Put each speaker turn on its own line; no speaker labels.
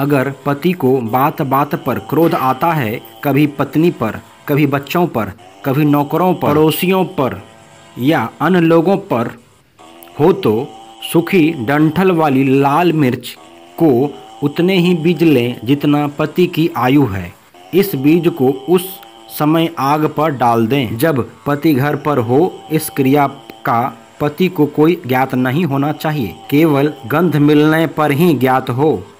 अगर पति को बात बात पर क्रोध आता है, कभी पत्नी पर, कभी बच्चों पर, कभी नौकरों पर, पड़ोसियों पर या अन्य लोगों पर हो, तो सूखी डंठल वाली लाल मिर्च को उतने ही बीज लें जितना पति की आयु है। इस बीज को उस समय आग पर डाल दें जब पति घर पर हो। इस क्रिया का पति को कोई ज्ञात नहीं होना चाहिए, केवल गंध मिलने पर ही ज्ञात हो।